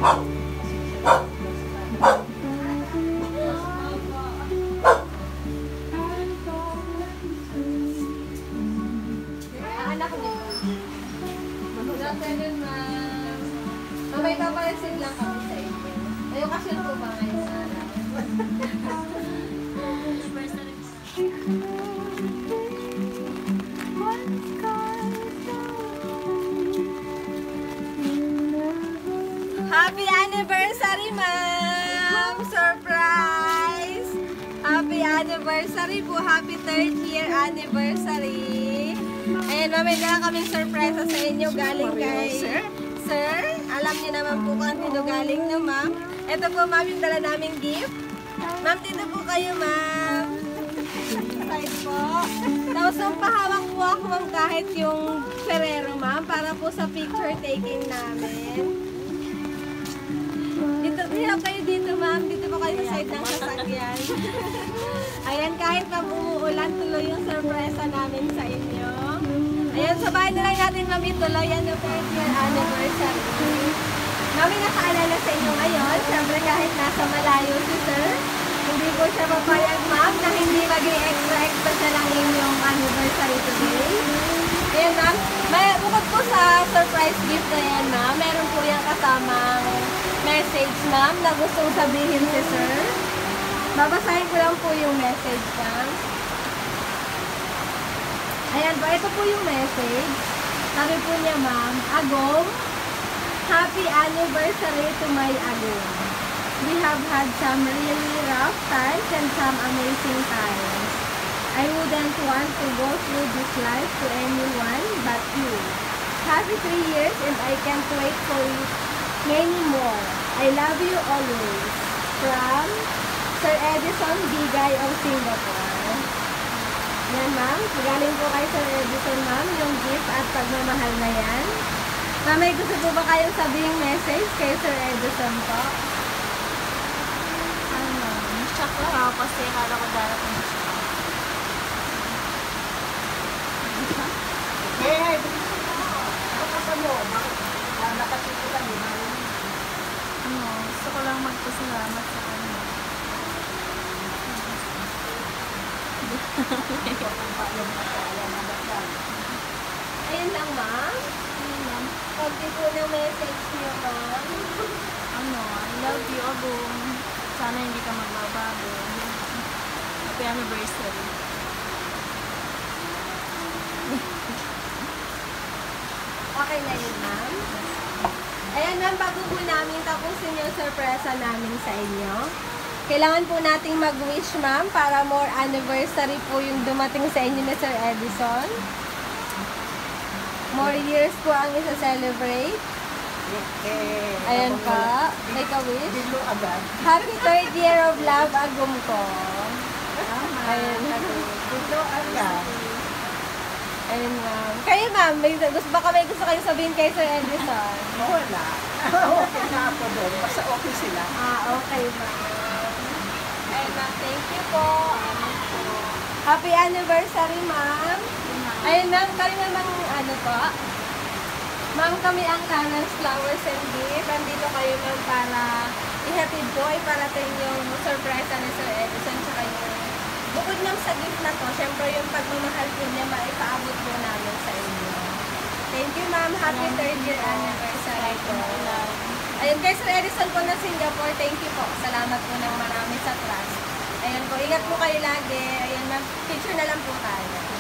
Anak niyo ba? Good afternoon, ma'am. May paparesin lang kami sa inyo. May okasyon po ba ngayon sa araw? Happy anniversary, ma'am! Surprise! Happy anniversary po! Happy 3rd year anniversary! Ayan, ma'am, may dala kaming surprise sa inyo galing kay Sir. Alam niyo naman po kung ano galing nyo, ma'am. Ito po, ma'am, yung dala naming gift. Ma'am, dito po kayo, ma'am. Side po. Tapos, nung pahawak po ako, ma'am, kahit yung Ferrero, ma'am, para po sa picture taking namin. Dito, hirap kayo dito, ma'am. Dito po kayo sa side ng sasakyan. Ayan, kahit na umuulan, tuloy yung surpresa namin sa inyo. Ayan, sa bahay na lang natin, ma'am, ituloy yan yung 3rd year anniversary. Mami, nakaalala sa inyo ngayon. Siyempre, kahit nasa malayo si Sir, hindi ko siya papayag, ma'am, na hindi maging extra siya ng inyong anniversary today. Ayan, ma'am. Bukod po sa surprise gift na yan, ma'am, meron po yung kasamang message, ma'am, na gustong sabihin si Sir. Babasahin ko lang po yung message, ma'am. Ayan po, ito po yung message. Sabi po niya, ma'am, Agong, happy anniversary to my Agong. We have had some really rough times and some amazing times. I wouldn't want to go through this life to anyone but you. Happy 3 years and I can't wait for many more. I love you always. From Sir Edison Bigay of Singapore. Yan, ma'am. Galing po kay Sir Edison, ma'am, yung gift at pagmamahal na yan. Ma'am, may gusto po ba kayong sabihing message kay Sir Edison po? Shock lang ako kasi akala ko darating siya. Hey, baka mo, nakasito ka din. Gusto ko lang magpasalamat sa kanya. Ayun lang, ma'am. Konti po ng message niyo, ma'am. I love you, Agong. Sana hindi ka magbabago. Happy anniversary. Okay na yun, ma'am. Ayan, ma'am, bago po namin tapusin yung surpresa namin sa inyo. Kailangan po nating mag-wish, ma'am, para more anniversary po yung dumating sa inyo ni Sir Edison. More years po ang isa-celebrate. Ayan pa. Make a wish. Happy 3rd year of love, Agum ko. Ayan, happy. Ayun, ma'am. Kayo, ma'am, baka may gusto kayo sabihin kay Sir Edison? Wala. Okay na ako doon. Basta okay sila. Okay, ma'am. Ayun, ma'am. Thank you po. Happy anniversary, ma'am. Ayun, ma'am. Kami naman, ano po? Ma'am, kami ang Lana's Flowers and Gift. Andito kayo, ma'am, para ihatid po ay parating yung surprise ni Sir Edison tsaka yung bukod lang sa gift na to, syempre yung pagmamahal po niya maipaabot po namin sa inyo. Thank you, ma'am. Happy 3rd year anniversary po. Ayun, kay Sir Edison po ng Singapore, thank you po. Salamat po ng marami sa trust. Ayun po, ingat po kayo lagi. Ayun, ma'am, picture na lang po tayo.